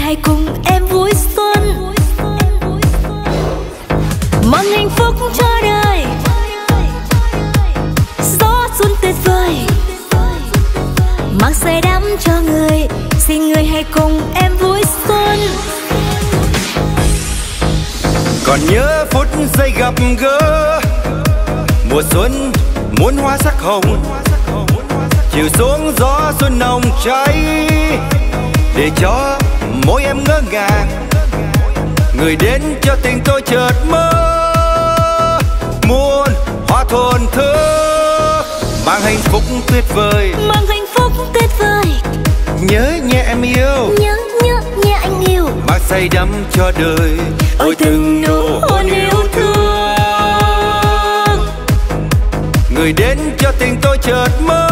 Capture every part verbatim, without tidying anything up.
hãy cùng em vui xuân, mang hạnh phúc cho đời. Gió xuân tuyệt vời mang say đắm cho người, xin người hãy cùng em vui xuân. Còn nhớ phút giây gặp gỡ, mùa xuân muôn hoa sắc hồng, chiều xuống gió xuân nồng cháy, để cho môi em ngỡ ngàng. Người đến cho tình tôi chợt mơ, muôn hoa thồn thơ, mang hạnh phúc tuyệt vời, mang hạnh phúc tuyệt vời. Nhớ nhẹ em yêu, nhớ nhớ nhẹ anh yêu, mang say đắm cho đời. Ôi từng nụ hôn yêu thương, người đến cho tình tôi chợt mơ,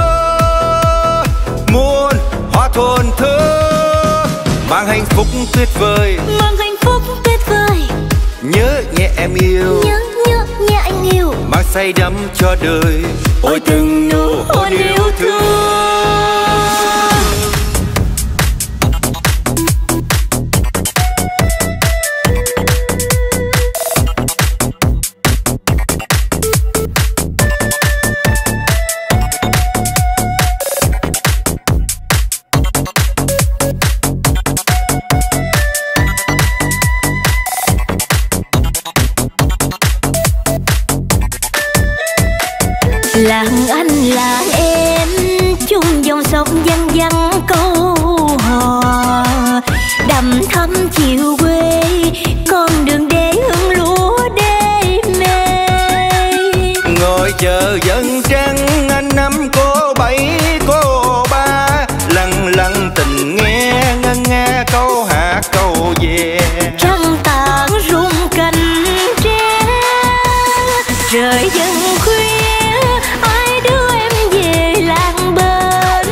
muôn hoa thồn thơ, mang hạnh phúc tuyệt vời, mang hạnh phúc tuyệt vời. Nhớ nhẹ em yêu, nhớ nhớ nhẹ anh yêu, mang say đắm cho đời. Ôi từng nụ hôn yêu thương. Làng anh làng em chung dòng sông văng vẳng câu hò, đầm thắm chiều quê con đường để hương lúa đê mê. Ngồi chờ dân trăng anh năm cô bảy cô ba, lặng lặng tình nghe ngân nga câu hát câu về. Trăng tàn rung cành tre, trời dần khuya ai đưa em về làng bên.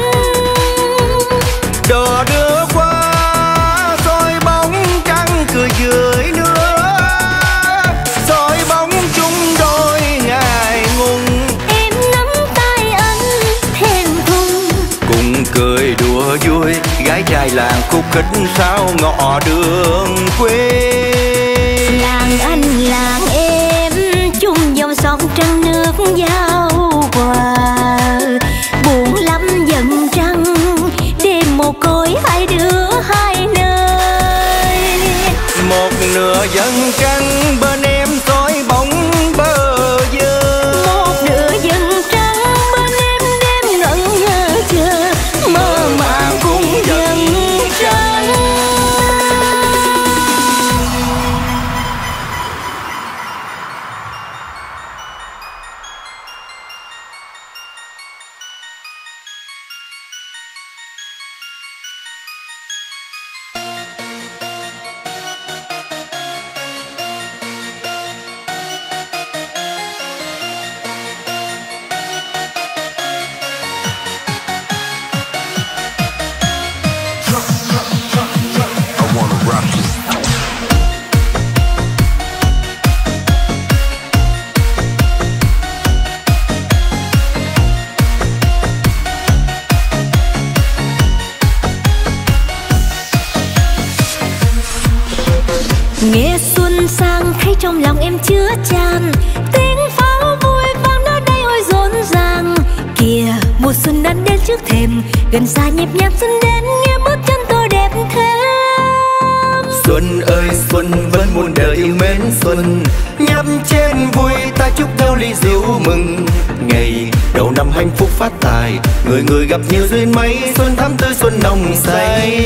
Đò đưa qua soi bóng trăng cười dưới nước, soi bóng chung đôi ngài ngùng. Em nắm tay anh thèm thùng, Cùng cười đùa vui gái trai làng khúc khích sao ngọ đường quê. làng anh làng em chung dòng sông trăng nước giao hòa, buồn lắm dần trăng đêm mồ côi hai đứa hai nơi. Một nửa dân trăng bên em soi bóng bờ vơ, Một nửa dần trăng bên em đêm ngẩn ngơ chờ, mơ màng cùng dần trăng. Nghe xuân sang thấy trong lòng em chứa chan, tiếng pháo vui vang nơi đây ôi rộn ràng. Kìa mùa xuân đã đến trước thềm, gần xa nhịp nhàng xuân đến nghe bước chân tôi đẹp thêm. Xuân ơi xuân vẫn muôn đời yêu mến xuân, nhấp chén vui ta chúc nhau ly rượu mừng. Ngày đầu năm hạnh phúc phát tài, người người gặp nhiều duyên mấy, xuân thắm tươi xuân nồng say.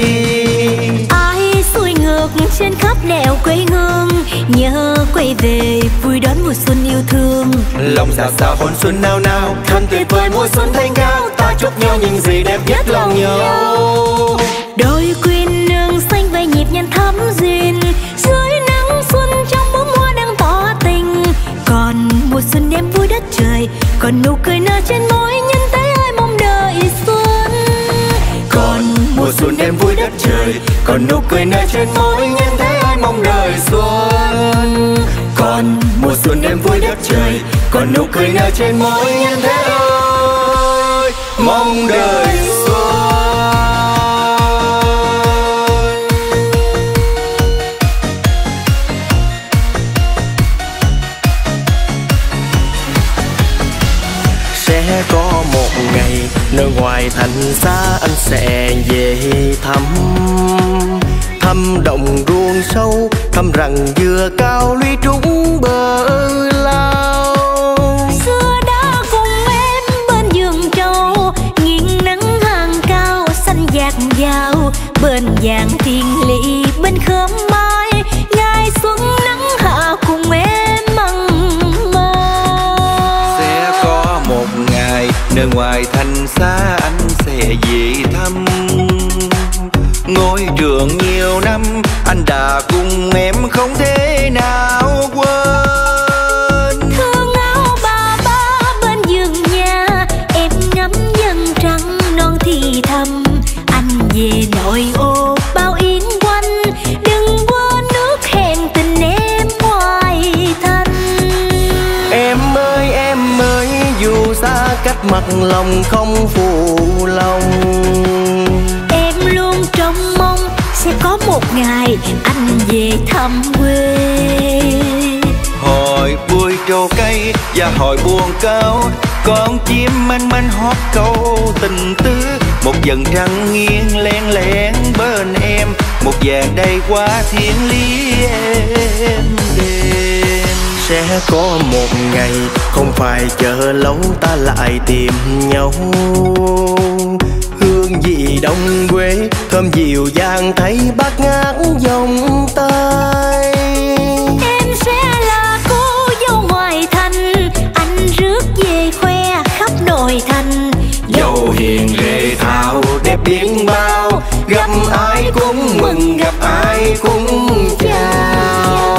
Ai xuôi ngược trên khắp nẻo quê hương, nhớ quay về vui đón mùa xuân yêu thương. Lòng dạ dạ hôn xuân nao nao, thân tuyệt vời mùa xuân thanh cao, ta chúc nhau những gì đẹp nhất lòng nhau. Đôi quyên nương xanh vây nhịp nhàng thắm duyên, dưới nắng xuân trong bóng hoa đang tỏ tình. Còn mùa xuân đêm vui đất trời, còn nụ cười nở trên môi nhân thấy ai mong đợi xuân. Còn mùa xuân đêm vui đất trời, còn nụ cười nở trên môi nhân thấy ai mong đợi xuân. Còn mùa xuân đêm vui đất trời, còn nụ cười nở trên môi nhân thế ơi mong đời xuân. thăm đồng ruộng sâu, thăm rằng dừa cao lũy trúng bờ lao. Xưa đã cùng em bên vườn trâu, nghiêng nắng hàng cao xanh dạt dào, bên vàng thiên lý bên khóm mai, ngày xuân nắng hạ cùng em mặn mà. Sẽ có một ngày nơi ngoài thành xa anh sẽ về thăm, ngôi trường nhiều năm anh đã cùng em không thể nào quên. Thương áo bà ba bên vườn nhà, em ngắm dân trắng non thì thầm, anh về nội ô bao yến quanh, đừng quên nước hẹn tình em hoài thành. Em ơi em ơi, dù xa cách mặt lòng không phụ lòng. Em luôn trông mong sẽ có một ngày anh về thăm quê. Hồi bụi trầu cây và hồi buồn cao, con chim manh manh hót câu tình tứ. Một dần trăng nghiêng len lén bên em, một vàng đầy qua thiên lý em đêm. Sẽ có một ngày không phải chờ lâu ta lại tìm nhau, hương vị đông quê thơm dịu dàng thấy bát ngát vòng tay. Em sẽ là cô dâu ngoại thành, anh rước về khoe khắp nội thành. Dâu hiền rệ thảo đẹp biết bao, gặp ai cũng mừng gặp ai cũng chào.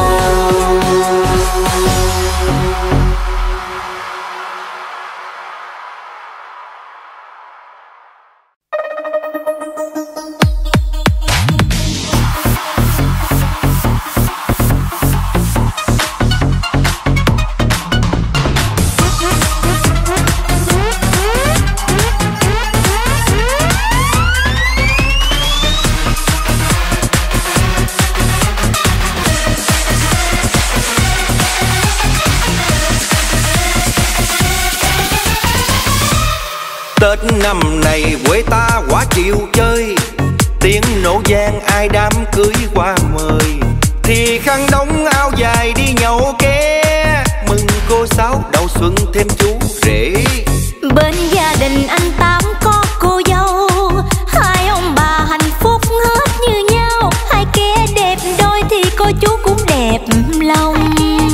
Tết năm này quê ta quả chịu chơi, tiếng nổ vang ai đám cưới qua mời, thì khăn đóng áo dài đi nhậu ké, mừng cô sáu đầu xuân thêm chú rể. Bên gia đình anh Tám có cô dâu, hai ông bà hạnh phúc hết như nhau, hai kẻ đẹp đôi thì cô chú cũng đẹp lòng.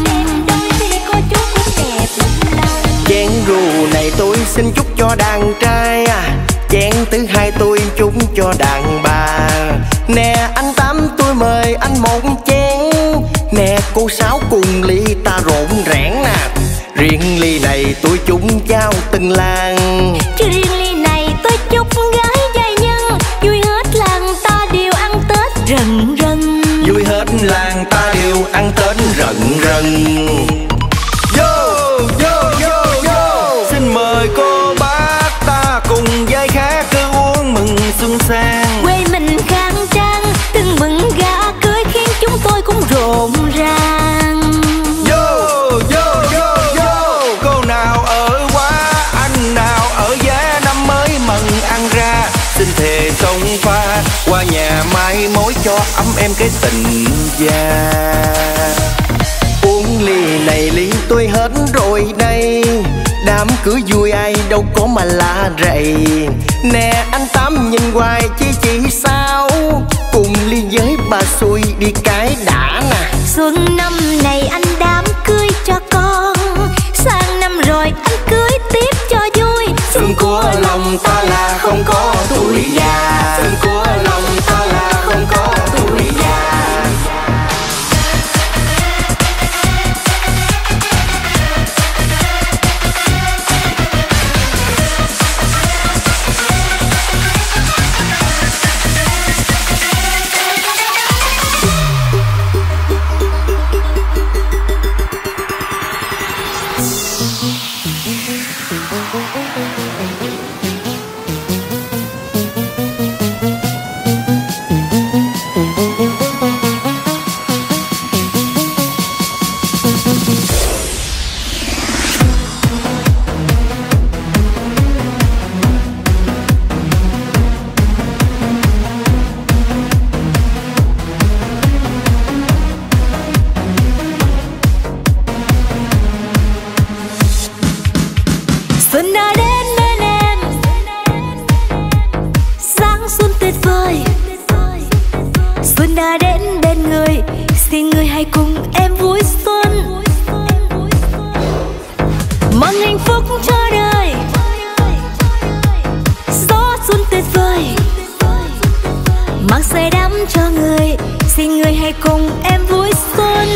Chén rượu này tôi xin chúc cho đàn trai, chén thứ hai tôi chúc cho đàn bà. Nè anh Tám tôi mời anh một chén, nè cô Sáu cùng ly ta rộn rẽn nè. Riêng ly này tôi chúc trao từng làng, riêng ly này tôi chúc gái giai nhân, vui hết làng ta đều ăn Tết rần rần. Vui hết làng ta đều ăn Tết rần rần. Xin mời cô bác ta cùng giai khác cứ uống mừng xuân sang. Quê mình khang trang tưng mừng gà cưới khiến chúng tôi cũng rộn ràng. Vô vô vô vô, cô nào ở quá anh nào ở giá, năm mới mừng ăn ra, xin thề sông pha qua nhà mai mối cho ấm em cái tình già. Uống ly này ly tôi hết rồi đây, đám cưới vui ai đâu có mà la rầy. Nè anh Tám nhìn hoài chi chỉ sao, cùng ly với bà xui đi cái đã nè. Xuân năm này anh đám cưới cho con, sang năm rồi anh cưới tiếp cho vui. Xuân của lòng ta là không có tuổi già, xuân của lòng ta là không có tuổi già. xuân đã đến bên người, xin người hãy cùng em vui xuân. Mang hạnh phúc cho đời, gió xuân tuyệt vời, mang say đắm cho người, xin người hãy cùng em vui xuân.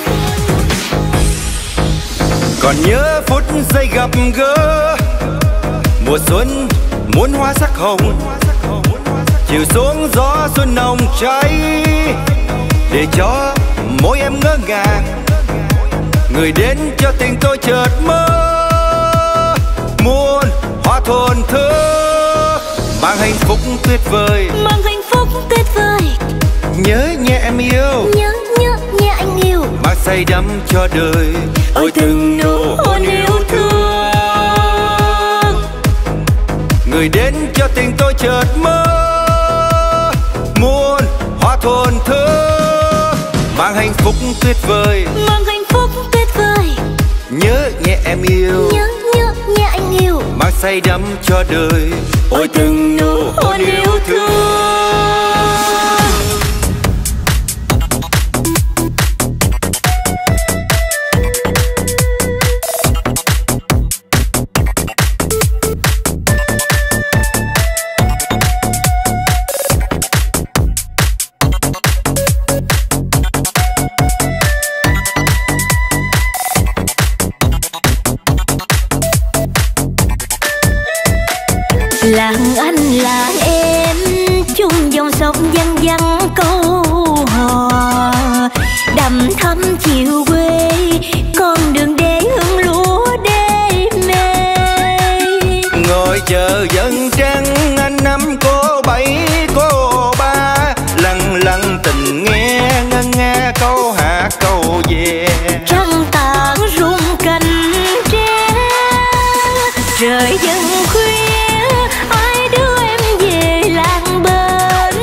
Còn nhớ phút giây gặp gỡ, mùa xuân muôn hoa sắc hồng, chiều xuống gió xuân nồng cháy, để cho môi em ngỡ ngàng, người đến cho tình tôi chợt mơ, muôn hoa thồn thơ, mang hạnh phúc tuyệt vời, mang hạnh phúc tuyệt vời. Nhớ nhẹ em yêu, nhớ nhớ nhẹ anh yêu, mang say đắm cho đời, ôi từng nụ hôn yêu thương, người đến cho tình tôi chợt mơ, muôn hoa thồn thơ, mang hạnh phúc tuyệt vời, mang hạnh phúc tuyệt vời. Nhớ nhẹ em yêu, nhớ nhớ nhẹ anh yêu, mang say đắm cho đời, ôi từng nụ hôn yêu thương. Làng anh làng em chung dòng sông văng vẳng câu hò, đầm thắm chiều quê con đường để hương lúa đê mê. Ngồi chờ dân trăng anh năm cô bảy cô ba, lặng lặng tình nghe ngân nga câu hát câu về. Trăng tàn rung cành tre, trời dần khuya ai đưa em về làng bên.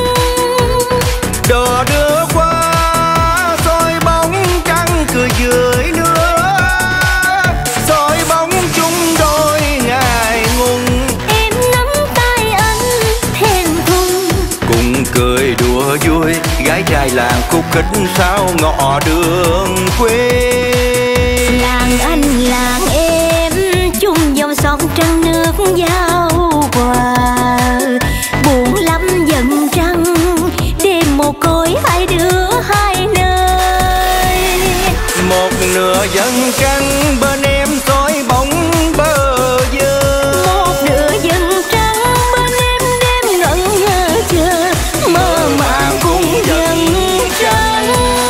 Đò đưa qua soi bóng trăng cười dưới nước, soi bóng chung đôi ngài ngùng. Em nắm tay anh thèm thùng, Cùng cười đùa vui gái trai làng khúc khích sao ngõ đường quê. làng anh làng em chung dòng sông trăng nước giao hòa, buồn lắm dần trăng đêm mồ côi hai đứa hai nơi. Một nửa dân trăng bên em soi bóng bờ vơ, Một nửa dần trăng bên em đêm ngẩn ngơ chờ, mơ màng cùng dần trăng.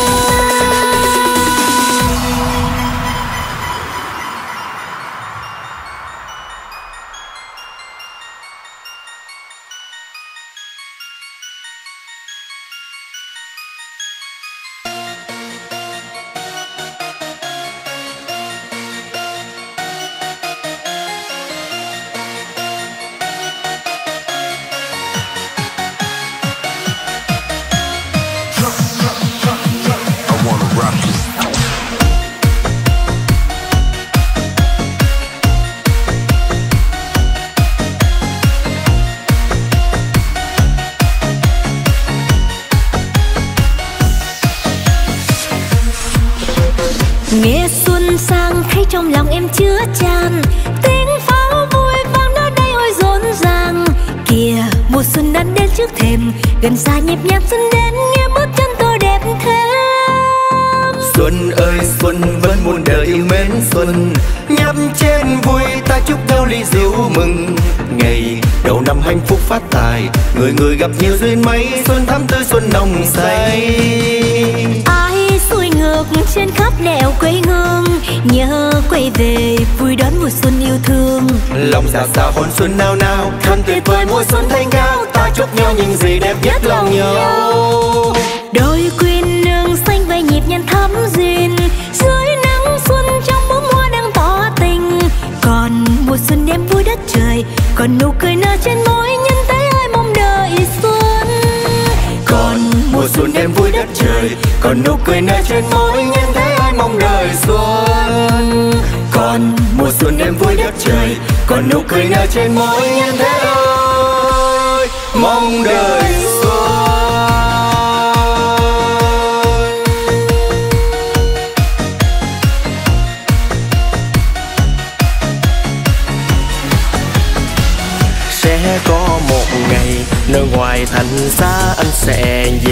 Nghe xuân sang thấy trong lòng em chứa chan, tiếng pháo vui vang nơi đây ôi rộn ràng. Kìa mùa xuân đã đến trước thềm, gần xa nhịp nhạc xuân đến nghe bước chân tôi đẹp thêm. Xuân ơi xuân vẫn muôn đời yêu mến xuân, nhấp chén vui ta chúc nhau ly rượu mừng. Ngày đầu năm hạnh phúc phát tài, người người gặp nhiều duyên mấy, xuân thắm tươi xuân nồng say. Ai xuôi ngược trên khắp nẻo quê hương, nhớ quay về vui đón mùa xuân yêu thương. Lòng dạ sao hôn xuân nào nào, thân tuyệt vời mùa xuân thanh cao, ta chúc nhau những gì đẹp nhất lòng nhau. Đôi quyên nương xanh về nhịp nhàng thắm duyên, dưới nắng xuân trong bóng hoa đang tỏ tình. Còn mùa xuân đêm vui đất trời, còn nụ cười nở trên môi nhân tế ai mong đợi xuân. Còn mùa xuân đêm vui đất trời, còn nụ cười nở trên môi nhân thế ai mong đợi xuân. Còn mùa xuân đêm vui đất trời, còn nụ cười nở trên môi nhân thế ơi mong đợi xuân.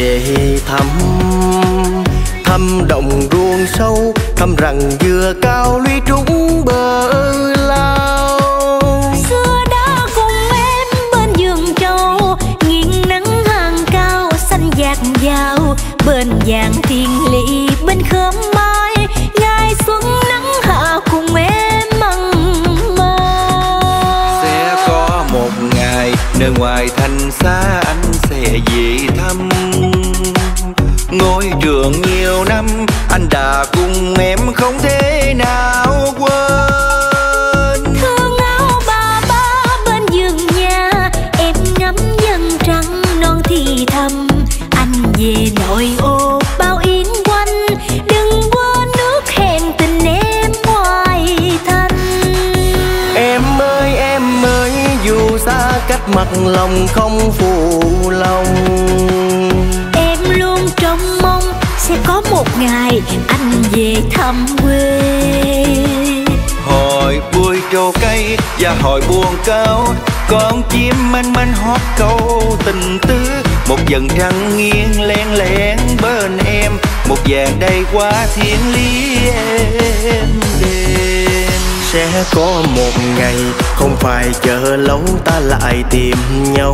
về thăm, thăm đồng ruộng sâu, thăm rằng dừa cao lũy trúng bờ lao. Xưa đã cùng em bên vườn trâu, nghiêng nắng hàng cao xanh dạt dào, bên vàng thiên lý bên khóm mai, ngày xuân nắng hạ cùng em mặn mà. Sẽ có một ngày nơi ngoài thành xa anh sẽ về thăm, ngôi trường nhiều năm anh đã cùng em không thể nào quên. Thương áo bà ba bên vườn nhà, em ngắm dân trắng non thì thầm, anh về nội ô bao yên quanh, đừng quên nước hẹn tình em ngoài thành. Em ơi em ơi, dù xa cách mặt lòng không phụ lòng, Em luôn trông mong sẽ có một ngày anh về thăm quê. Hồi bụi trầu cây và hồi buồn cao, con chim manh manh hót câu tình tứ. Một dần trăng nghiêng len lén bên em, một vàng đầy qua thiên lý em đêm. Sẽ có một ngày không phải chờ lâu ta lại tìm nhau,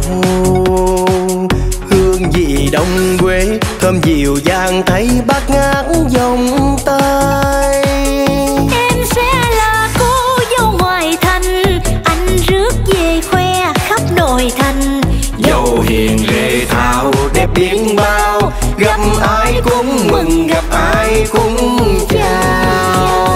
hương vị đông quê thơm dịu dàng thấy bát ngát vòng tay. Em sẽ là cô dâu ngoại thành, anh rước về khoe khắp nội thành. Dâu hiền lệ thảo đẹp biến bao, gặp ai cũng mừng gặp ai cũng chào.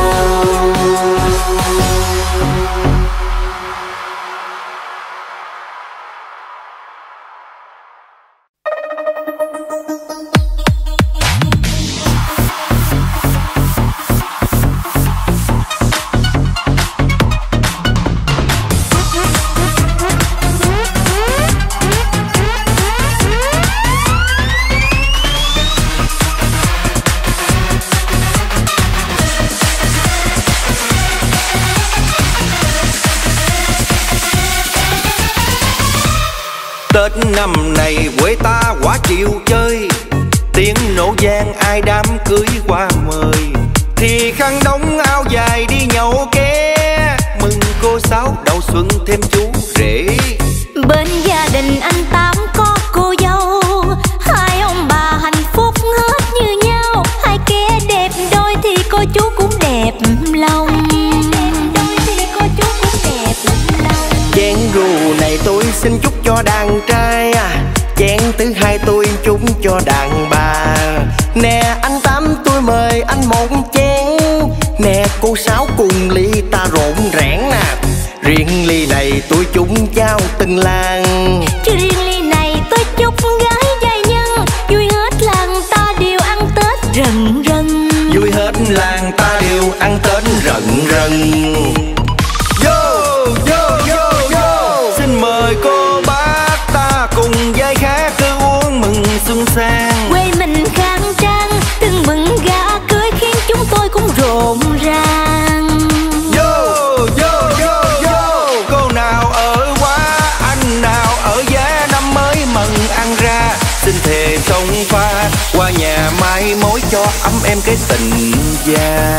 Tết năm này quê ta quả chịu chơi, tiếng nổ vang ai đám cưới qua mời, thì khăn đóng áo dài đi nhậu ké, mừng cô sáu đầu xuân thêm chú rể. Bên gia đình anh Tám có cô dâu, hai ông bà hạnh phúc hết như nhau, hai kẻ đẹp đôi thì cô chú cũng đẹp lòng. Đôi thì cô chú cũng đẹp lòng. Chén rượu này tôi xin chúc cho đàn trai, chén thứ hai tôi chúc cho đàn bà. Nè anh Tám tôi mời anh một chén, nè cô Sáu cùng ly ta rộn rẽn nè. Riêng ly này tôi chúc trao từng làng, Chứ riêng ly này tôi chúc gái giai nhân, vui hết làng ta đều ăn Tết rần rần. Vui hết làng ta đều ăn Tết rần rần. Vô vô vô vô, xin mời cô bác ta cùng giai khác cứ uống mừng xuân sang. Quê mình khang trang từng mừng gà cưới khiến chúng tôi cũng rộn ràng. Vô vô vô vô, cô nào ở quá anh nào ở giá, năm mới mừng ăn ra, xin thề sông pha qua nhà mai mối cho ấm em cái tình già.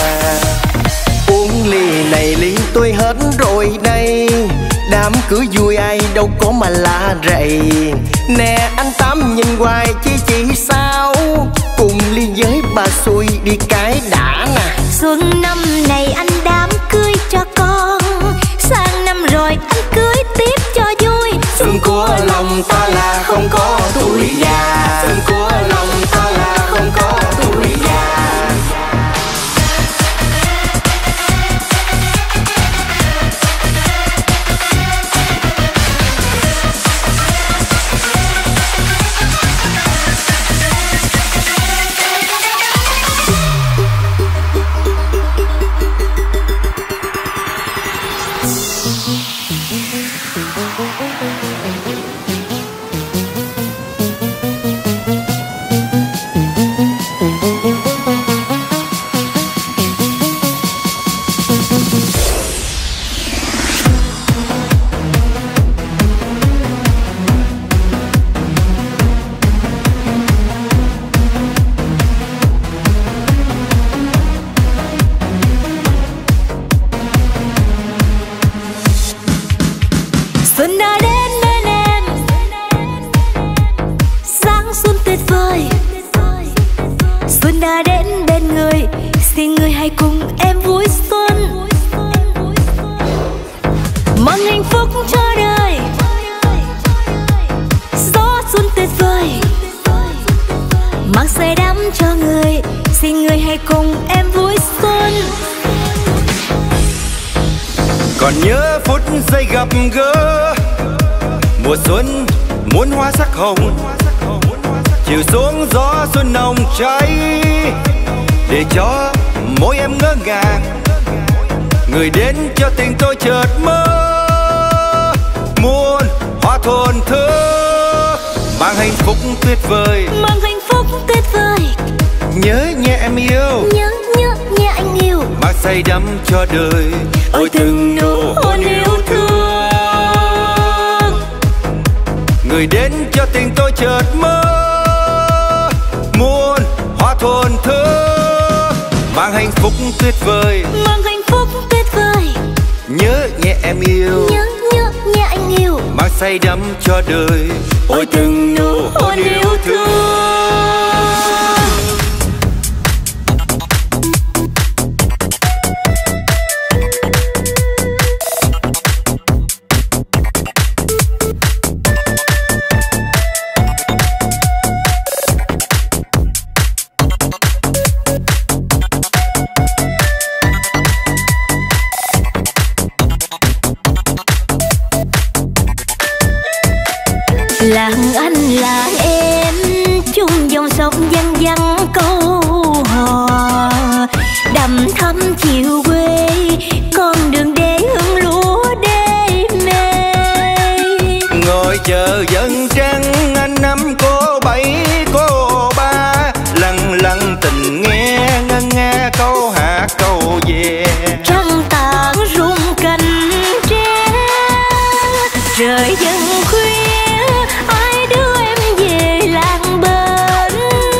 uống ly này ly tôi hết rồi đây, đám cưới vui ai đâu có mà la rầy. Nè anh Tám nhìn hoài chi chỉ sao, cùng ly với bà xui đi cái đã nè. Xuân năm này anh đám cưới cho con, sang năm rồi anh cưới tiếp cho vui. Xuân của lòng ta là không có tuổi già, xuân của lòng ta là không có tuổi già. xuân đã đến bên người, xin người hãy cùng em vui xuân. Mang hạnh phúc cho đời, gió xuân tuyệt vời, mang say đắm cho người, xin người hãy cùng em vui xuân. Còn nhớ phút giây gặp gỡ, mùa xuân muôn hoa sắc hồng, chiều xuống gió xuân nồng cháy, để cho môi em ngỡ ngàng, người đến cho tình tôi chợt mơ, muôn hoa thồn thơ, mang hạnh phúc tuyệt vời, mang hạnh phúc tuyệt vời. Nhớ nhẹ em yêu, nhớ nhớ nhẹ anh yêu, mang say đắm cho đời, ôi từng nụ hôn yêu thương, người đến cho tình tôi chợt mơ, muôn hoa thồn thơ, mang hạnh phúc tuyệt vời, mang hạnh phúc tuyệt vời. Nhớ nhẹ em yêu, nhớ nhớ nhẹ anh yêu, mang say đắm cho đời, ôi từng nụ hôn yêu thương. Làng anh làng em chung dòng sông văng vẳng câu hò, đầm thắm chiều quê con đường để hương lúa đê mê. Ngồi chờ dân trăng anh năm cô bảy cô ba, lặng lặng tình nghe ngân nga câu hát câu về. Trăng tàn rung cành tre, trời dần khuya ai đưa em về làng bên.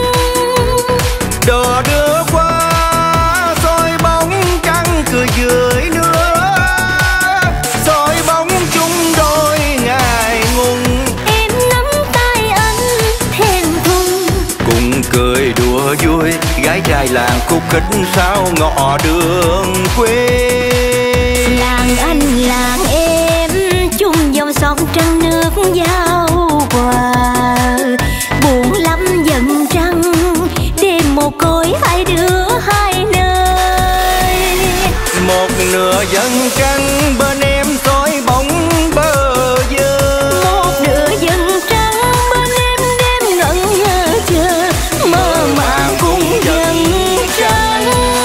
Đò đưa qua soi bóng trăng cười dưới nước, soi bóng chung đôi ngài ngùng. Em nắm tay anh thèm thùng, Cùng cười đùa vui gái trai làng khúc khích sao ngõ đường quê. làng anh làng em chung dòng sông trăng nước giao hòa, buồn lắm dần trăng đêm mồ côi hai đứa hai nơi. Một nửa dân trăng bên em soi bóng bờ vơ, Một nửa dần trăng bên em đêm ngẩn ngơ chờ, mơ màng cùng dần trăng.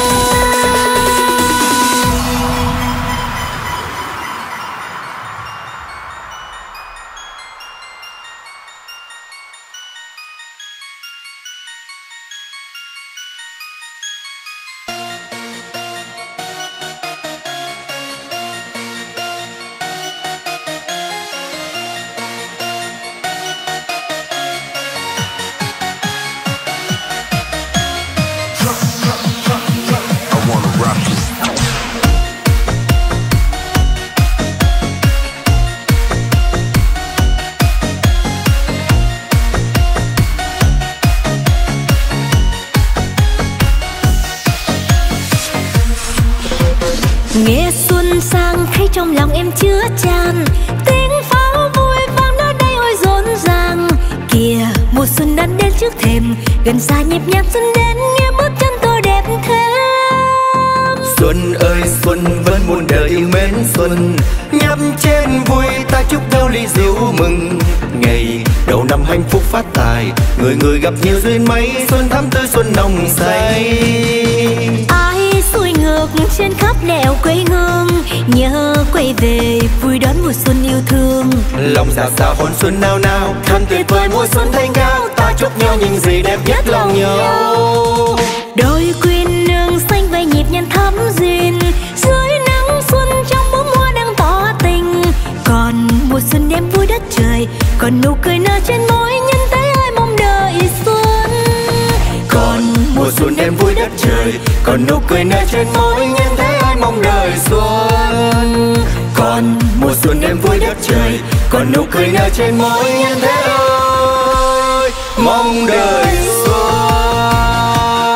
Nghe xuân sang thấy trong lòng em chứa chan, tiếng pháo vui vang nơi đây ôi rộn ràng. Kìa mùa xuân đã đến trước thềm, gần xa nhịp nhàng xuân đến nghe bước chân tôi đẹp thêm. Xuân ơi xuân vẫn muôn đời yêu mến xuân, nhấp trên vui ta chúc nhau ly rượu mừng. Ngày đầu năm hạnh phúc phát tài, người người gặp nhiều duyên mấy, xuân thắm tươi xuân nồng say. Ai xuôi ngược trên khắp nẻo quê hương, nhớ quay về vui đón mùa xuân yêu thương. Lòng xào xào hôn xuân nao nao, thân tuyệt vời mùa xuân thanh cao, ta chúc nhau những gì đẹp nhất lòng nhau. Đôi quyên nương xanh vây nhịp nhàng thắm duyên, dưới nắng xuân trong bóng hoa đang tỏ tình. Còn mùa xuân đem vui đất trời, còn nụ cười nở trên môi nhân thế ai mong đợi xuân. Còn mùa xuân đem vui đất trời, còn nụ cười nở trên môi nhân thế ai mong đợi xuân. Còn mùa xuân đem vui đất trời, còn nụ cười nở trên môi nhân thế ơi mong đợi xuân.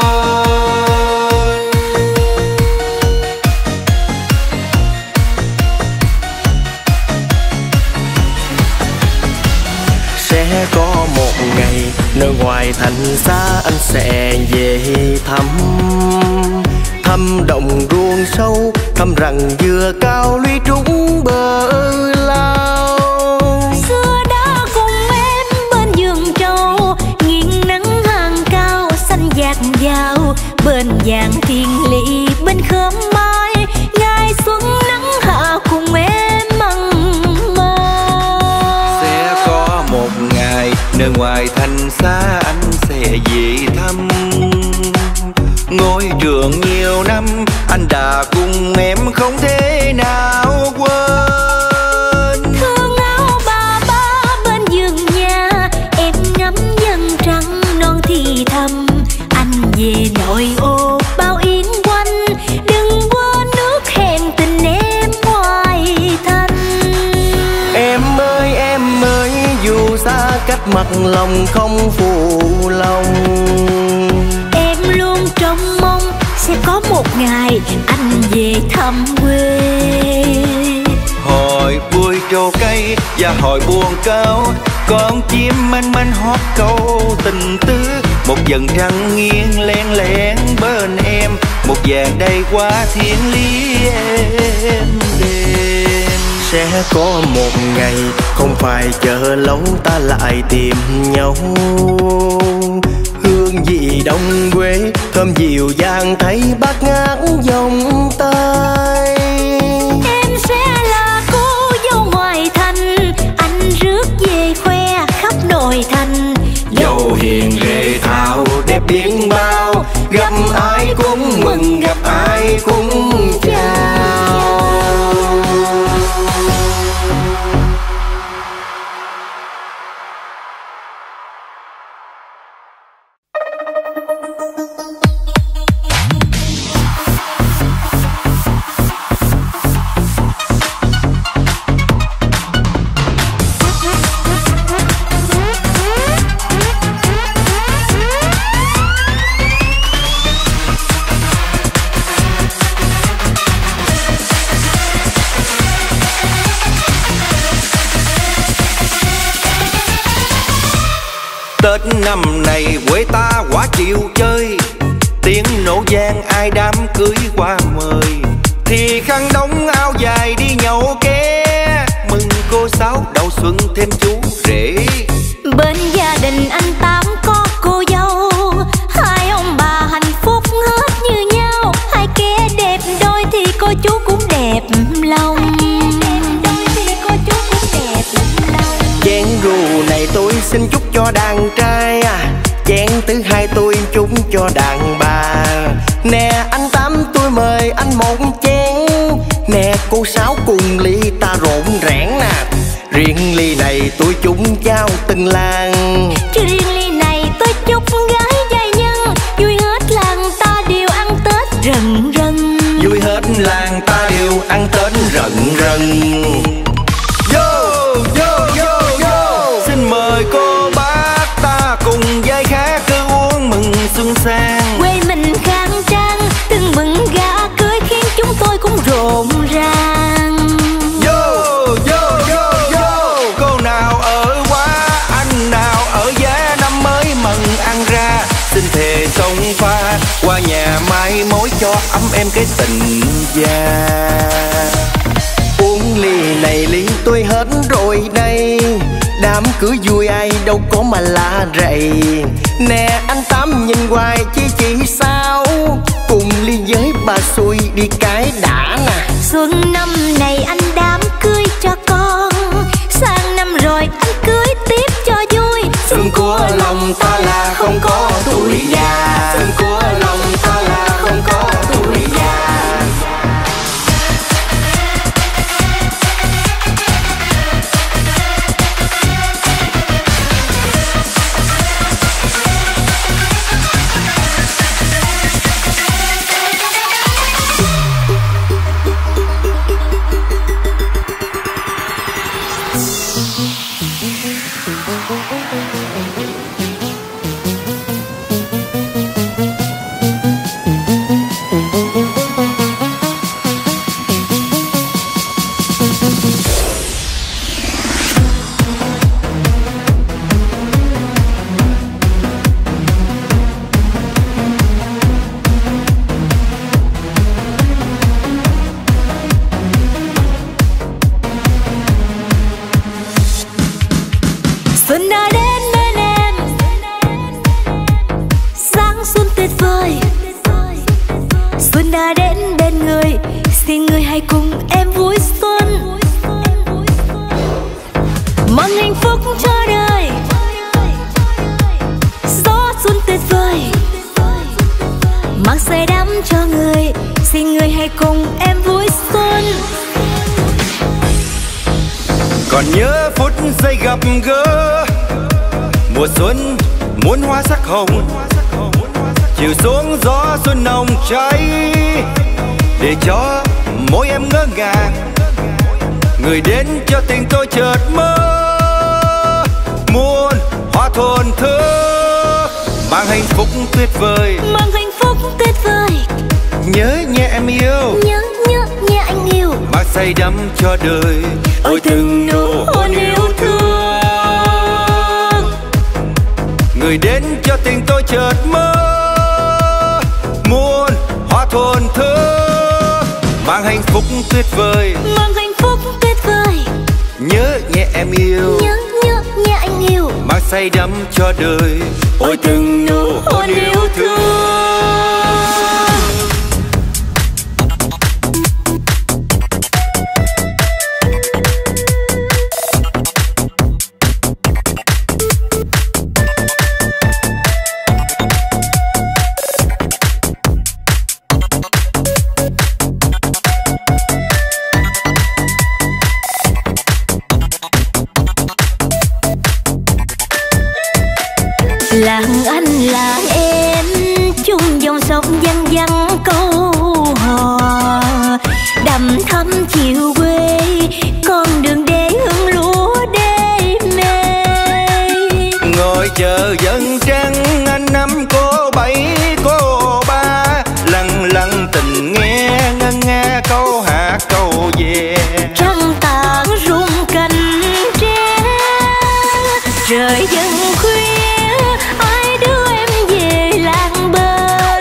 xa anh sẽ về thăm, thăm đồng ruộng sâu, thăm rằng dừa cao lũy trúng bờ lao. Xưa đã cùng em bên vườn trâu, nghiêng nắng hàng cao xanh dạt dào, bên vàng thiên lý bên khóm mai, ngày xuân nắng hạ cùng em mặn mà. Sẽ có một ngày nơi ngoài thành xa anh sẽ về thăm, ngôi trường nhiều năm anh đã cùng em không thể nào quên. Thương áo bà ba bên vườn nhà, em ngắm dân trắng non thì thầm, anh về nội ô bao yên quanh, đừng quên nước hẹn tình em ngoài thành. Em ơi em ơi, dù xa cách mặt lòng không phụ lòng, Em luôn trông mong sẽ có một ngày anh về thăm quê. Hồi vui trầu cây và hồi buồn cao, con chim manh manh hót câu tình tứ, một dần trăng nghiêng len lén bên em, một vàng đầy quá thiên lý em đêm. sẽ có một ngày không phải chờ lâu ta lại tìm nhau, hương vị đông quê thơm dịu dàng thấy bát ngát vòng tay. Em sẽ là cô dâu ngoại thành, anh rước về khoe khắp nội thành. Dâu hiền rề thảo đẹp biết bao, gặp ai cũng mừng gặp ai cũng chào. Tết năm này quê ta quá chịu chơi, tiếng nổ vang ai đám cưới qua mời, thì khăn đóng áo dài đi nhậu ké, mừng cô sáu đầu xuân thêm chú rể. Bên gia đình anh Tám có cô dâu, hai ông bà hạnh phúc hết như nhau, hai kẻ đẹp đôi thì cô chú cũng đẹp lòng. Chén rượu này tôi xin chúc cho đàn trai, chén thứ hai tôi chúc cho đàn bà. Nè anh Tám tôi mời anh một chén, nè cô Sáu cùng ly ta rộn rẽn nè. Riêng ly này tôi chúc trao từng làng, Chứ riêng ly này tôi chúc gái giai nhân, vui hết làng ta đều ăn Tết rần rần. vui hết làng ta đều ăn Tết rần rần. Mời cô bác ta cùng giai khác cứ uống mừng xuân sang. Quê mình khang trang tưng bừng gà cưới khiến chúng tôi cũng rộn ràng. Vô vô vô vô, cô nào ở quá anh nào ở giá, năm mới mừng ăn ra xin thề sông pha, qua nhà mai mối cho ấm em cái tình già. Uống ly này ly tôi hết rồi đây, đám cưới vui ai đâu có mà la rầy. Nè anh Tám nhìn hoài chi chỉ sao, cùng ly với bà xui đi cái đã nè. Xuân năm này anh đám cưới cho con, sang năm rồi anh cưới tiếp cho vui. Xuân của lòng ta là không có tuổi già, xuân của lòng ta là không có tuổi già. đã đến bên người, xin người hãy cùng em vui xuân. Mang hạnh phúc cho đời, gió xuân tuyệt vời, mang say đắm cho người, xin người hãy cùng em vui xuân. Còn nhớ phút giây gặp gỡ, mùa xuân muôn hoa sắc hồng, chiều xuống gió xuân nồng cháy, để cho môi em ngỡ ngàng. Người đến cho tình tôi chợt mơ, muôn hoa thồn thơ, mang hạnh phúc tuyệt vời, mang hạnh phúc tuyệt vời. Nhớ nhẹ em yêu, nhớ nhớ nhẹ anh yêu, mang say đắm cho đời. Ôi từng nụ hôn yêu thương, người đến cho tình tôi chợt mơ, muôn hoa thồn thơ, mang hạnh phúc tuyệt vời, mang hạnh phúc tuyệt vời. Nhớ nhẹ em yêu, nhớ nhớ nhẹ anh yêu, mang say đắm cho đời. Ôi từng nụ hôn yêu thương. Làng anh làng em chung dòng sông văng vẳng câu hò, đầm thắm chiều quê con đường để hương lúa đê mê. Ngồi chờ dân trăng anh năm cô bảy cô ba, lặng lặng tình nghe ngân nga câu hát câu về. Trăng tàn rung cành tre, trời dần khuya ai đưa em về làng bên.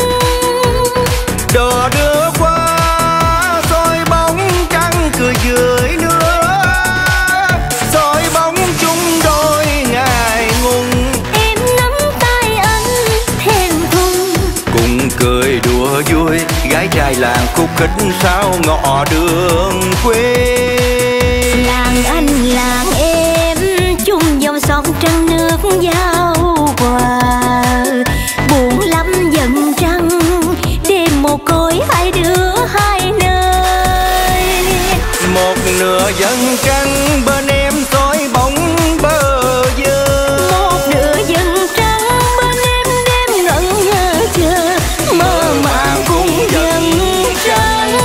Đò đưa qua soi bóng trăng cười dưới nước, soi bóng chung đôi ngài ngùng. Em nắm tay anh thèm thùng, Cùng cười đùa vui gái trai làng khúc khích sao ngõ đường quê. làng anh làng em chung dòng sông trăng nước giao hòa, buồn lắm dần trăng đêm một côi hai đứa hai nơi. Một nửa dân trăng bên em soi bóng bờ dơ, Một nửa dần trăng bên em đêm ngẩn ngơ chờ, mơ màng cùng dần trăng.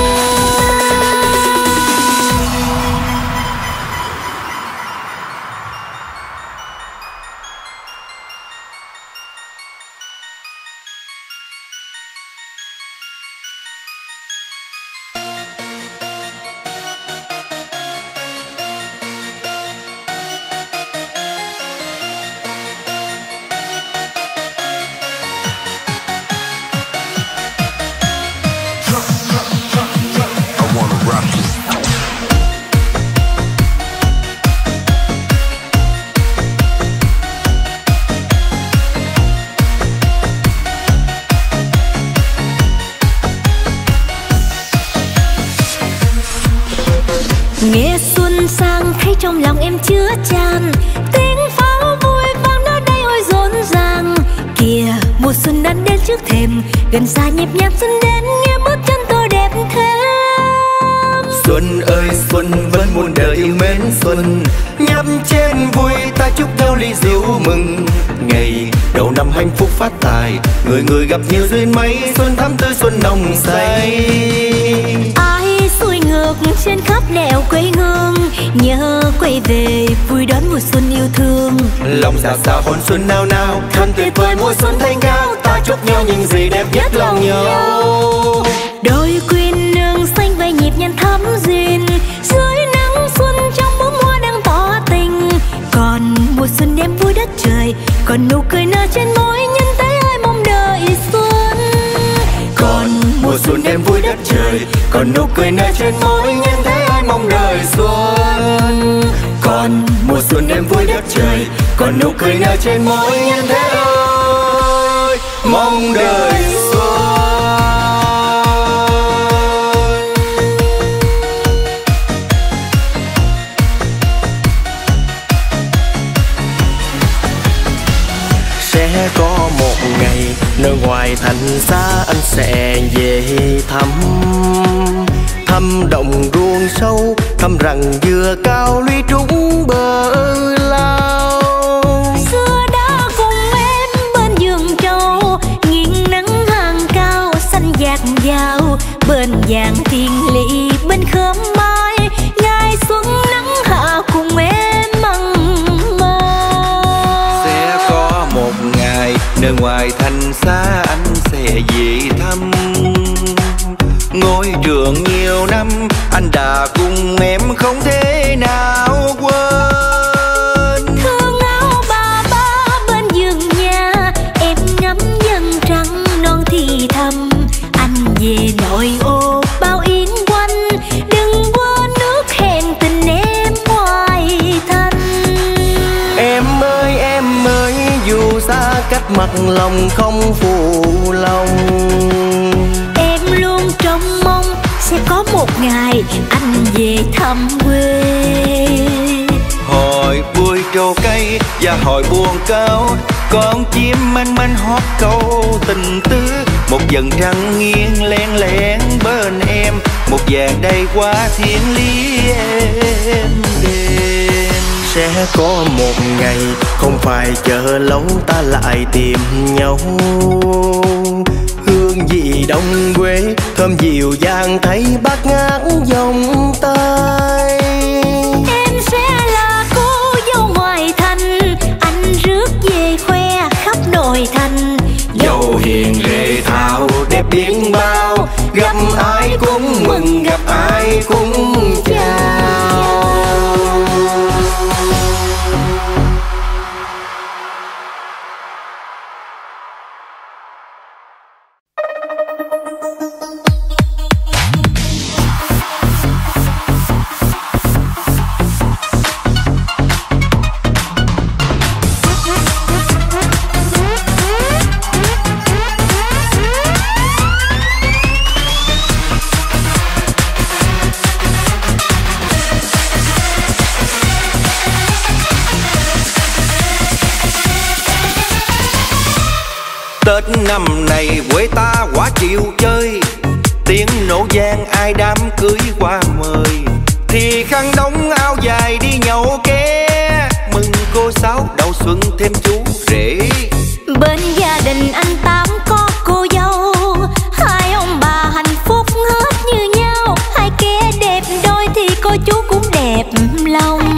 Nghe xuân sang thấy trong lòng em chứa chan, tiếng pháo vui vang nơi đây ôi rộn ràng. Kìa mùa xuân đang đến trước thềm, gần xa nhịp nhàng xuân đến nghe bước chân tôi đẹp thêm. Xuân ơi xuân vẫn muôn đời yêu mến xuân, nhấp chén vui ta chúc nhau ly rượu mừng. Ngày đầu năm hạnh phúc phát tài, người người gặp nhiều duyên mấy, xuân thắm tươi xuân nồng say. Ai xuôi ngược trên khắp nẻo quê hương, nhớ quay về vui đón mùa xuân yêu thương. Lòng dạ xào hôn xuân nao nao, thân tuyệt vời mùa xuân thanh cao, ta chúc nhau những gì đẹp nhất lòng nhau. Đôi quyên nương xanh vầy nhịp nhàng thắm duyên, dưới nắng xuân trong bướm hoa đang tỏ tình. Còn mùa xuân đêm vui đất trời, còn nụ cười nở trên môi nhân tế ai mong đợi xuân. Còn mùa xuân đêm vui đất trời, còn nụ cười nở trên môi nhân thế ai mong đợi xuân. Còn mùa xuân đêm vui đất trời, còn nụ cười nở trên môi nhân thế ơi mong đợi xuân. thành xa anh sẽ về thăm. Thăm đồng ruộng sâu, thăm rằng dừa cao lũy trúng bờ lao. Xưa đã cùng em bên vườn trầu, nghiêng nắng hàng cao xanh dạt dào. Bên vàng thiên lý bên khóm mai, ngày xuân nắng hạ cùng em mặn mà. Sẽ có một ngày nơi ngoài thành xa anh sẽ về thăm. Ngôi trường nhiều năm anh đã cùng em không thể nào quên. Thương áo bà ba bên vườn nhà, em ngắm dần trăng non thì thầm. Anh về nội ô bao yên quanh, đừng quên nước hẹn tình em ngoài thành. Em ơi em ơi, dù xa cách mặt lòng không phụ lòng. Em luôn trông mong sẽ có một ngày anh về thăm quê. Hồi bụi trầu cây và hồi buồn cao, con chim manh manh hót câu tình tứ. Một vầng trăng nghiêng len lén bên em, một vàng đầy qua thiên lý em đêm. Sẽ có một ngày không phải chờ lâu ta lại tìm nhau. Hương vị đông quê thơm dịu dàng thấy bát ngát vòng tay. Em sẽ là cô dâu ngoại thành, anh rước về khoe khắp nội thành. Dâu hiền rề thảo đẹp biết bao, gặp ai cũng mừng gặp ai cũng chào. Tết năm này quê ta quá chịu chơi, tiếng nổ vang ai đám cưới qua mời. Thì khăn đóng áo dài đi nhậu ké, mừng cô sáu đầu xuân thêm chú rể. Bên gia đình anh Tám có cô dâu, hai ông bà hạnh phúc hết như nhau. Hai kẻ đẹp đôi thì cô chú cũng đẹp lòng.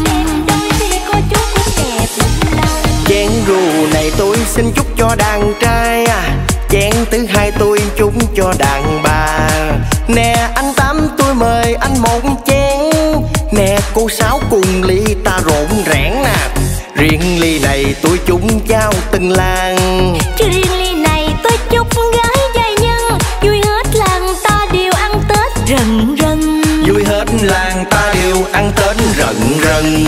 Chén rượu này tôi xin chúc cho đàn trai, chén thứ hai tôi chúc cho đàn bà. Nè anh Tám tôi mời anh một chén, nè cô Sáu cùng ly ta rộn rẽn nè. Riêng ly này tôi chúc trao từng làng, chứ riêng ly này tôi chúc gái giai nhân. Vui hết làng ta đều ăn Tết rần rần, vui hết làng ta đều ăn Tết rần rần.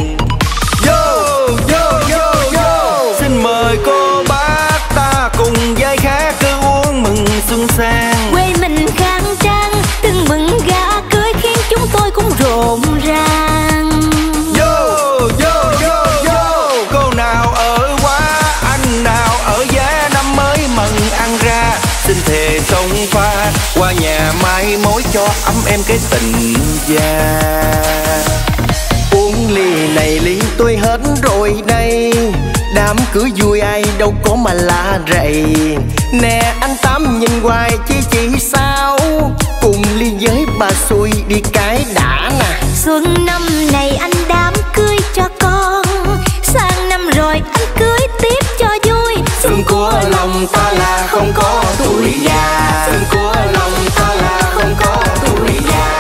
Mời cô bác ta cùng giai khác cứ uống mừng xuân sang. Quê mình khang trang tưng mừng gà cưới khiến chúng tôi cũng rộn ràng. Vô vô vô vô, cô nào ở quá anh nào ở giá năm mới mừng ăn ra. Xin thề sông pha qua nhà mai mối cho ấm em cái tình già. Uống ly này ly tôi hết rồi đây, đám cưới vui ai đâu có mà la rầy. Nè anh Tám nhìn hoài chi chỉ sao, cùng ly với bà xui đi cái đã nè. Xuân năm này anh đám cưới cho con, sang năm rồi anh cưới tiếp cho vui. Xuân của lòng ta là không có tuổi già, xuân của lòng ta là không có tuổi già.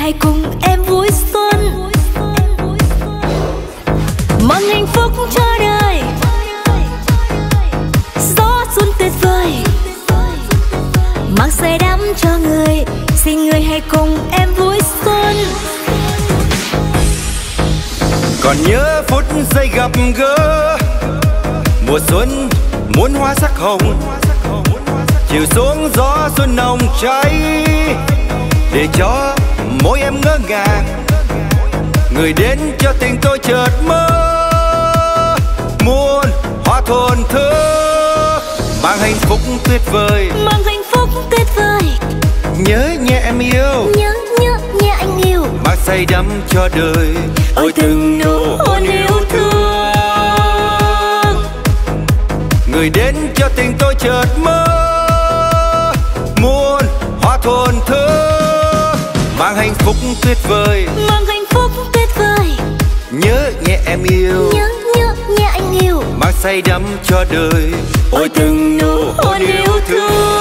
hãy cùng em vui xuân. Mang hạnh phúc cho đời, gió xuân tuyệt vời mang say đắm cho người. Xin người hãy cùng em vui xuân. Còn nhớ phút giây gặp gỡ, mùa xuân muôn hoa sắc hồng, chiều xuống gió xuân nồng cháy, để cho môi em ngỡ ngàng. Người đến cho tình tôi chợt mơ, muôn hoa thồn thơ mang hạnh phúc tuyệt vời, mang hạnh phúc tuyệt vời. Nhớ nhé em yêu, nhớ nhớ nhé anh yêu, mang say đắm cho đời. Ôi từng nụ hôn yêu thương, người đến cho tình tôi chợt mơ, muôn hoa thồn thơ mang hạnh phúc tuyệt vời, mang hạnh phúc tuyệt vời. Nhớ nhé em yêu, nhớ nhớ nhé anh yêu, mang say đắm cho đời. Ôi từng nụ hôn yêu thương.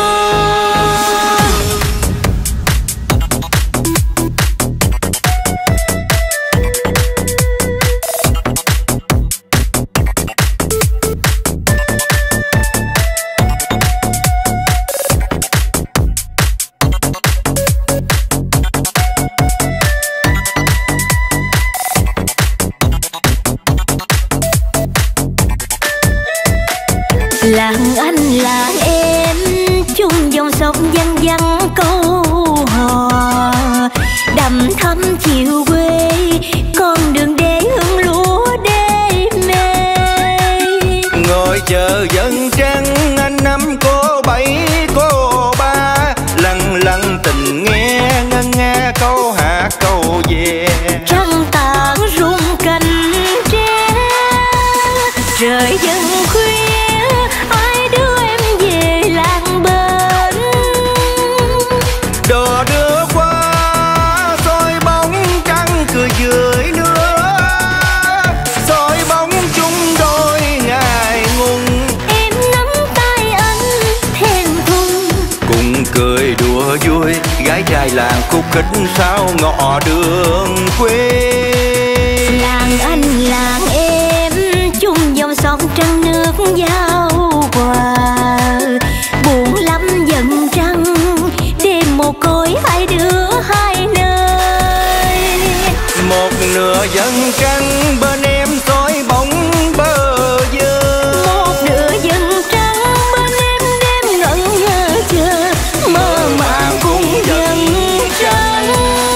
Làng anh làng em chung dòng sông văng vẳng câu hò, đầm thắm chiều quê con đường để hương lúa đê mê. Ngồi chờ dân trăng anh năm cô bảy cô ba, lặng lặng tình nghe ngân nga câu hát câu về. Trăng tàn rung cành tre, trời dần khuya ai đưa em về làng bên. Đò đưa qua soi bóng trăng cười dưới nước, soi bóng chung đôi ngài ngùng. Em nắm tay anh thèm thùng, Cùng cười đùa vui gái trai làng khúc khích sao ngõ đường quê. Làng anh làng em chung dòng sông trăng nước giao hòa, buồn lắm dần trăng đêm mồ côi hai đứa hai nơi. Một nửa dân trăng bên em soi bóng bờ vơ, Một nửa dần trăng bên em đêm ngẩn ngơ chờ, mơ màng cùng dần trăng.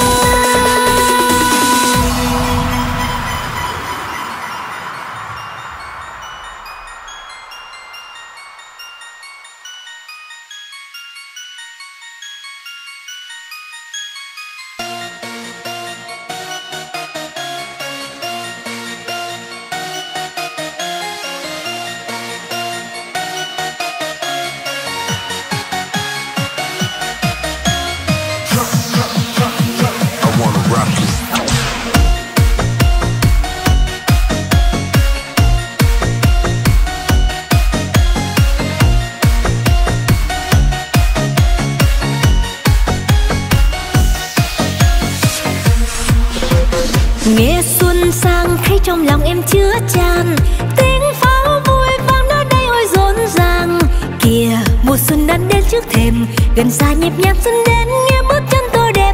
Nghe xuân sang thấy trong lòng em chứa chan, tiếng pháo vui vang nơi đây ôi rộn ràng. Kìa mùa xuân đã đến trước thềm, gần xa nhịp nhàng xuân đến nghe bước chân tôi đẹp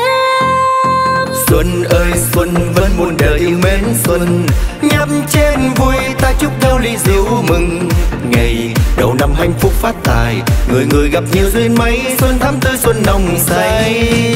thêm. Xuân ơi xuân vẫn muôn đời yêu mến xuân, nhấp trên vui ta chúc nhau ly rượu mừng. Ngày đầu năm hạnh phúc phát tài, người người gặp nhiều duyên mấy, xuân thắm tươi xuân nồng say.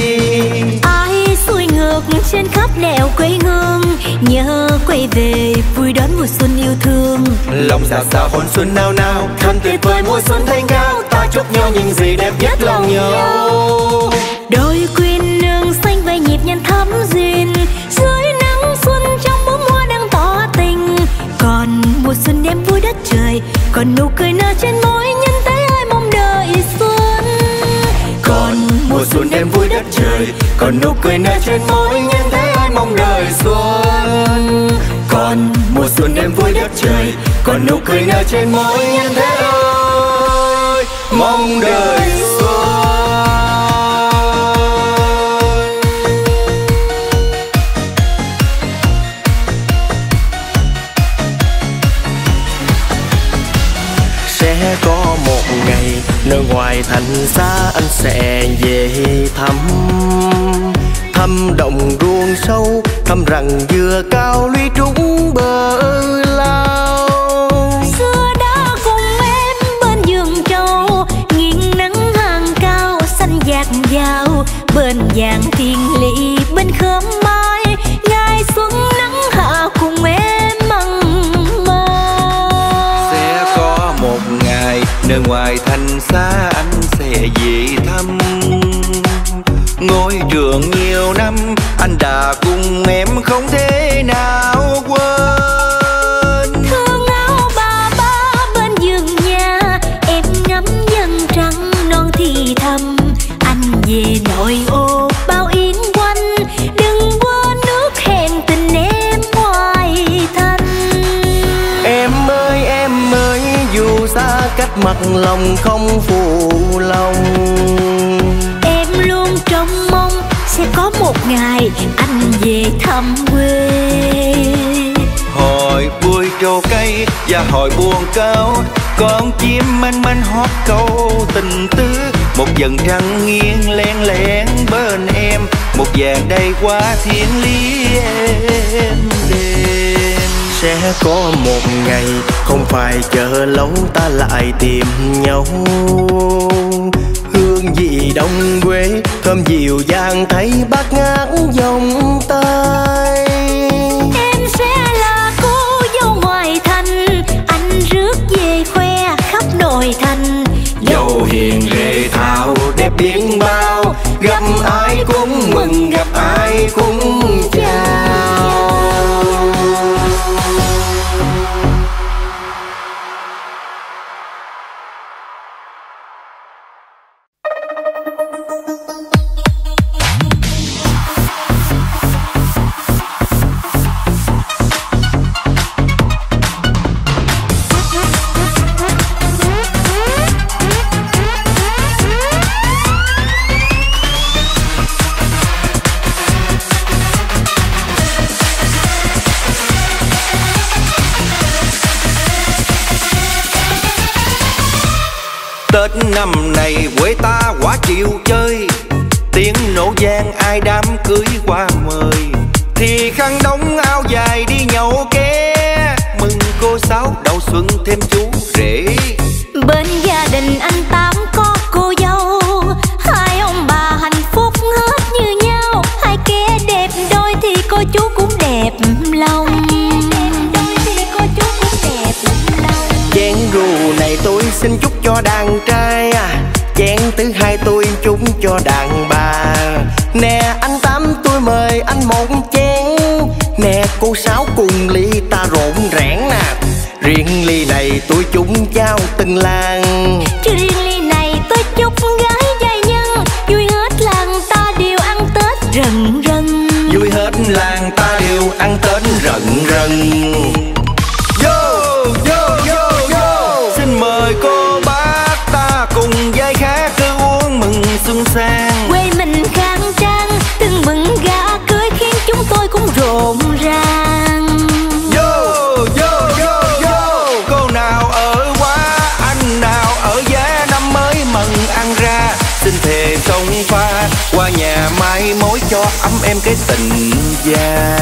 Ai xuôi ngược trên khắp nẻo quê hương, nhớ quay về vui đón mùa xuân yêu thương. Lòng dạ dạ hôn xuân nao nao, thân tuyệt vời mùa xuân thanh cao, ta chúc nhau những gì đẹp nhất lòng nhau. Đôi quyên nương xanh vây nhịp nhàng thắm duyên, dưới nắng xuân trong bóng hoa đang tỏ tình. Còn mùa xuân đêm vui đất trời, còn nụ cười nở trên môi nhân thế ai mong đợi xuân. Còn mùa xuân đêm vui đất trời, còn nụ cười nở trên môi nhân thế ai mong đợi xuân. Còn mùa xuân đêm vui đất trời, còn nụ cười nở trên môi nhân thế ơi mong đợi xuân. Sẽ có một ngày nơi ngoài thành xa anh sẽ về thăm. Thăm đồng ruộng sâu, thăm rằng dừa cao lũy trúng bờ lao. Xưa đã cùng em bên vườn trâu, nghiêng nắng hàng cao xanh dạt dào. Bên vàng thiên lý bên khóm mai, ngày xuân nắng hạ cùng em mặn mà. Sẽ có một ngày nơi ngoài thành xa anh sẽ về thăm. Ngôi trường nhiều năm anh đã cùng em không thể nào quên. Thương áo bà ba bên vườn nhà, em ngắm dân trắng non thì thầm. Anh về nội ô bao yến quanh, đừng quên nước hẹn tình em ngoài thành. Em ơi em ơi, dù xa cách mặt lòng không phụ lòng. Em luôn trông mong sẽ có một ngày anh về thăm quê. Hồi bụi trầu cây và hồi buồn cao, con chim manh manh hót câu tình tứ. Một dần trăng nghiêng len lén bên em, một vàng đầy qua thiên lý em đêm. Sẽ có một ngày không phải chờ lâu ta lại tìm nhau. Hương vị đông quê thơm dịu dàng thấy bát ngát vòng tay. Em sẽ là cô dâu ngoài thành, anh rước về khoe khắp nội thành. Dâu hiền rể thảo đẹp biết bao, gặp ai cũng mừng gặp ai cũng chào. Tết năm này quê ta quả chịu chơi, tiếng nổ vang ai đám cưới qua mời. Thì khăn đóng áo dài đi nhậu ké, mừng cô sáu đầu xuân thêm chú rể. Bên gia đình anh Tám có cô dâu, hai ông bà hạnh phúc hết như nhau. Hai kẻ đẹp đôi thì cô chú cũng đẹp lòng. Chén rượu này tôi xin chúc cho đàn trai, chén thứ hai tôi chúc cho đàn bà. Nè anh Tám tôi mời anh một chén, nè cô Sáu cùng ly ta rộn rẽn nè. Riêng ly này tôi chúc trao từng làng, riêng ly này tôi chúc gái giai nhân. Vui hết làng ta đều ăn Tết rần rần, vui hết làng ta đều ăn Tết rần rần. Mời cô bác ta cùng giai khác cứ uống mừng xuân sang. Quê mình khang trang từng mừng gà cưới khiến chúng tôi cũng rộn ràng. Vô vô vô vô, cô nào ở quá anh nào ở giá, năm mới mừng ăn ra. Xin thề sông pha qua nhà mai mối cho ấm em cái tình già.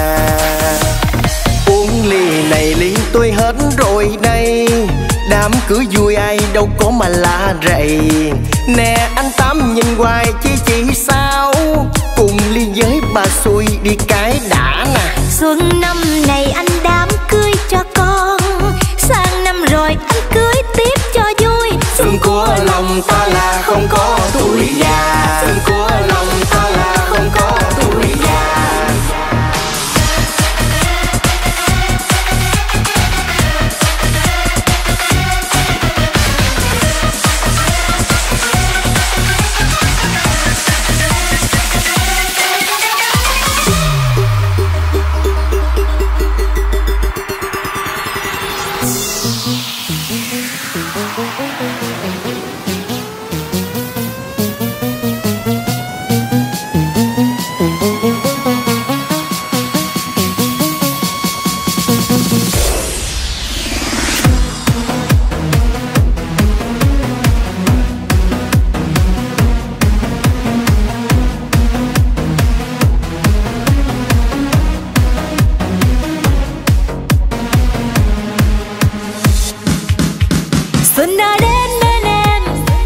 Uống ly này ly tôi hết rồi đây, đám cưới vui ai đâu có mà la rầy. Nè anh Tám nhìn hoài chi chỉ sao, cùng ly với bà xui đi cái đã nè. Xuân năm này anh đám cưới cho con, sang năm rồi anh cưới tiếp cho vui. Xuân của lòng ta là không có tuổi già, xuân của lòng ta là không có tuổi già. Xuân đã đến bên em,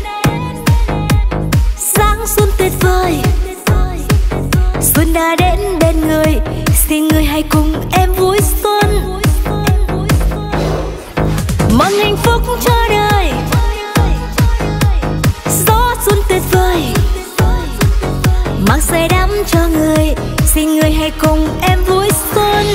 sáng xuân tuyệt vời. Xuân đã đến bên người, xin người hãy cùng em vui xuân. Mang hạnh phúc cho đời, gió xuân tuyệt vời. Mang say đắm cho người, xin người hãy cùng em vui xuân.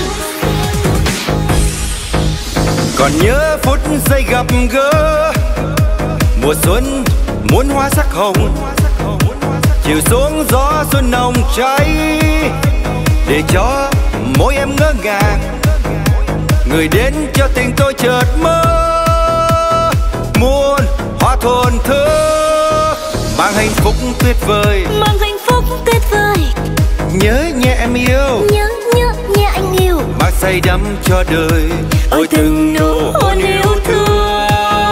Còn nhớ phút giây gặp gỡ, mùa xuân muôn hoa sắc hồng, chiều xuống gió xuân nồng cháy, để cho môi em ngỡ ngàng. Người đến cho tình tôi chợt mơ, muôn hoa thôn thơ, mang hạnh phúc tuyệt vời, mang hạnh phúc tuyệt vời. Nhớ nhẹ em yêu, nhớ nhớ nhẹ anh yêu, mang say đắm cho đời. Ôi từng nụ hôn yêu thương,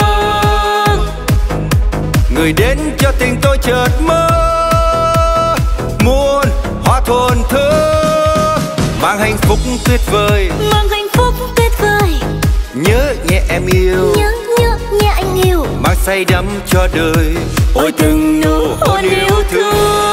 người đến cho tình tôi chợt mơ, muôn hoa thôn thơ, mang hạnh phúc tuyệt vời, mang hạnh phúc tuyệt vời. Nhớ nhẹ em yêu, nhớ nhớ nhẹ anh yêu, mang say đắm cho đời. Ôi từng nụ hôn yêu thương.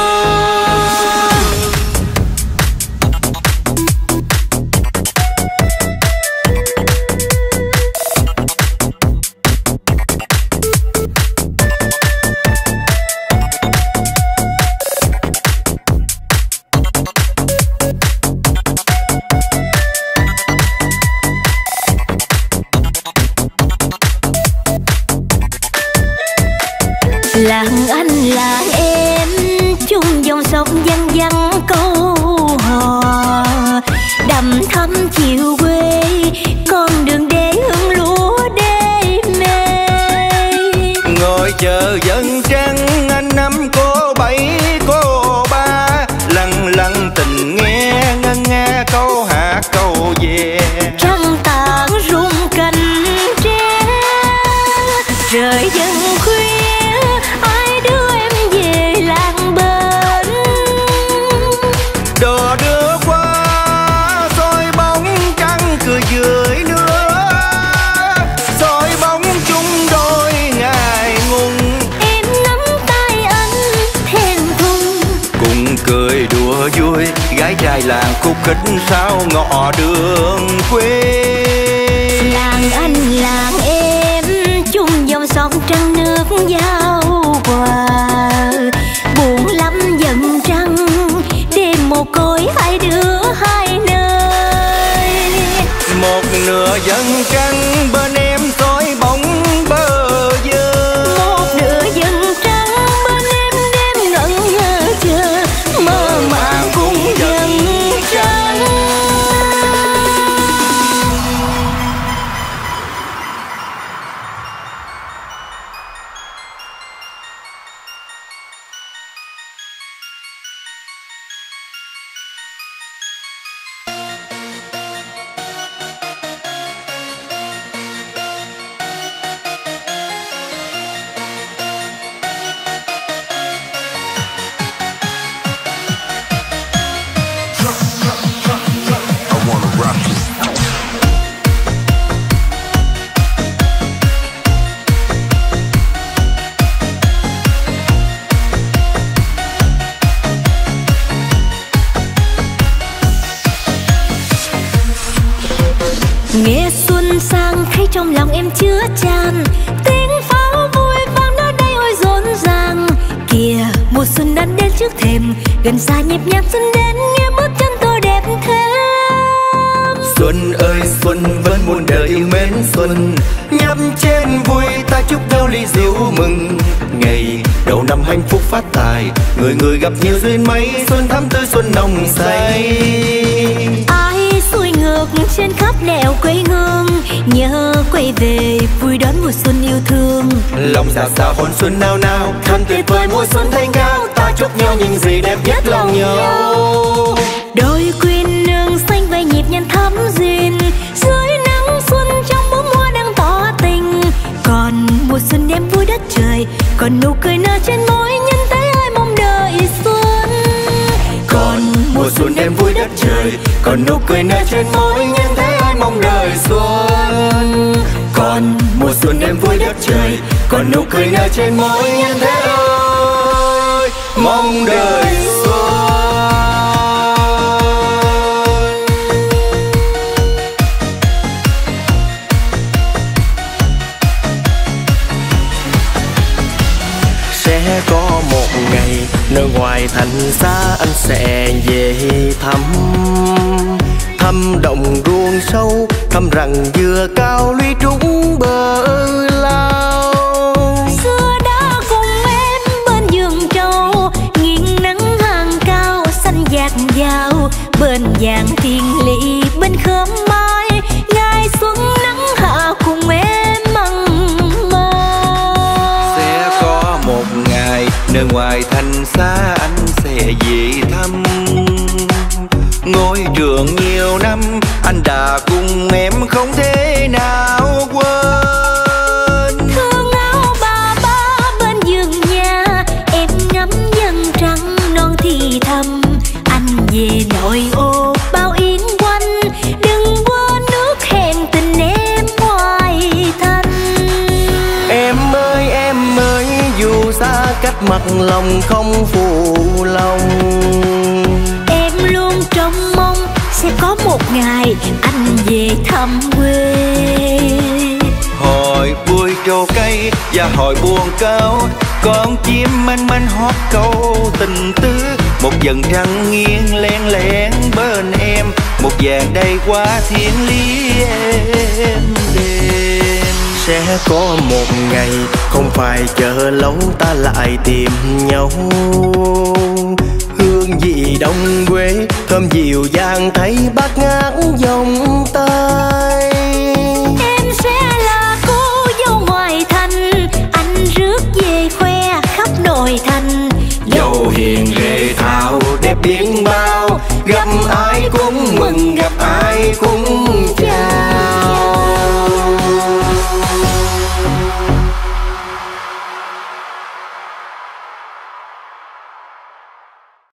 Làng anh làng em chung dòng sông văng vẳng câu hò, đầm thắm chiều quê con đường để hương lúa đê mê. Ngồi chờ dân trăng anh năm cô bảy cô ba, lặng lặng tình nghe ngân nga câu hát câu về. Trăng tàn rung cành tre, trời dần khuya ai đưa em về làng bên. Đò đưa qua soi bóng trăng cười dưới nước, soi bóng chung đôi ngài ngùng. Em nắm tay anh thèm thùng, Cùng cười đùa vui gái trai làng khúc khích sao ngọ đường quê. Làng anh làng em chung dòng sông trăng nước giao hòa, buồn lắm dần trăng đêm mồ côi hai đứa hai nơi. Một nửa dân trăng bên em soi bóng bờ vơ, Một nửa dần trăng bên em đêm ngẩn ngơ chờ, mơ màng cùng dần trăng. Nghe xuân sang thấy trong lòng em chứa chan, tiếng pháo vui vang nơi đây ôi rộn ràng. Kìa mùa xuân đã đến trước thềm, gần xa nhịp nhạc xuân đến nghe bước chân tôi đẹp thêm. Xuân ơi xuân vẫn muôn đời yêu mến xuân, nhấp trên vui ta chúc nhau ly rượu mừng. Ngày đầu năm hạnh phúc phát tài, người người gặp nhiều duyên mấy, xuân thắm tươi xuân nồng say. Ai xuôi ngược trên khắp nẻo quê hương, nhớ quay về vui đón mùa xuân yêu thương. Lòng dạ dạ hôn xuân nao nao, thân tuyệt vời mùa xuân thanh cao, ta chúc nhau những gì đẹp nhất lòng nhau. Đôi quyên nương xanh vây nhịp nhàn thắm duyên, dưới nắng xuân trong bóng hoa đang tỏ tình. Còn mùa xuân đêm vui đất trời, còn nụ cười nở trên môi nhân tế ai mong đợi xuân. Còn mùa xuân đêm vui đất trời, còn nụ cười nở trên môi nhân thế ai mong đợi xuân. Còn mùa xuân đêm vui đất trời, còn nụ cười nở trên môi nhân thế ơi mong đời xuôi. Sẽ có một ngày nơi ngoài thành xa anh sẽ về thăm, thăm đồng ruộng sâu, thăm rằng dừa cao lũy trúng bờ lao. Xưa đã cùng em bên vườn trâu, nghiêng nắng hàng cao xanh dạt dào, bên vàng thiên lý bên khóm mai, ngày xuân nắng hạ cùng em mặn mà. Sẽ có một ngày nơi ngoài thành xa anh sẽ về thăm, ngôi trường nhiều năm anh đã cùng em không thể nào quên. Thương áo bà ba bên vườn nhà, em ngắm dân trắng non thì thầm, anh về nội ô bao yến quanh, đừng quên nước hẹn tình em ngoài thành. Em ơi em ơi dù xa cách mặt lòng không phụ lòng, Em luôn trông mong sẽ có một ngày anh về thăm quê. Hồi bụi trổ cây và hồi buồn cao, con chim manh manh hót câu tình tứ, một dần trăng nghiêng len lén bên em, một vàng đầy qua thiên lý em đêm. Sẽ có một ngày không phải chờ lâu ta lại tìm nhau, hương vị đông quê thơm dịu dàng thấy bát ngát vòng tay.